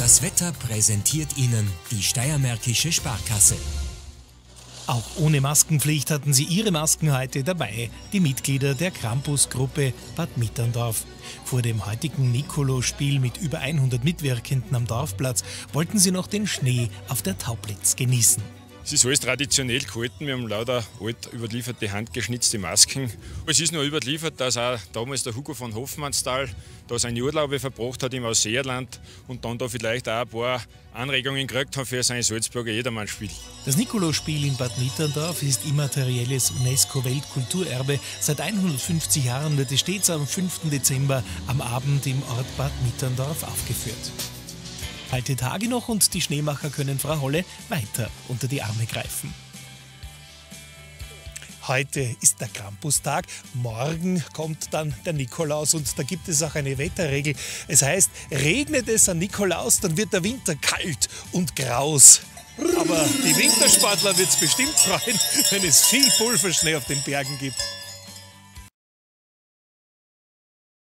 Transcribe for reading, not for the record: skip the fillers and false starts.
Das Wetter präsentiert Ihnen die Steiermärkische Sparkasse. Auch ohne Maskenpflicht hatten sie ihre Masken heute dabei, die Mitglieder der Krampusgruppe Bad Mitterndorf. Vor dem heutigen Nikolausspiel mit über 100 Mitwirkenden am Dorfplatz wollten sie noch den Schnee auf der Taublitz genießen. Es ist alles traditionell gehalten. Wir haben lauter alt überlieferte handgeschnitzte Masken. Es ist noch überliefert, dass auch damals der Hugo von Hofmannsthal da seine Urlaube verbracht hat im Ausseerland und dann da vielleicht auch ein paar Anregungen gekriegt hat für sein Salzburger Jedermannsspiel. Das Nikolausspiel in Bad Mitterndorf ist immaterielles UNESCO-Weltkulturerbe. Seit 150 Jahren wird es stets am 5. Dezember am Abend im Ort Bad Mitterndorf aufgeführt. Kalte Tage noch und die Schneemacher können Frau Holle weiter unter die Arme greifen. Heute ist der Krampustag, morgen kommt dann der Nikolaus und da gibt es auch eine Wetterregel. Es heißt, regnet es an Nikolaus, dann wird der Winter kalt und graus. Aber die Wintersportler wird es bestimmt freuen, wenn es viel Pulverschnee auf den Bergen gibt.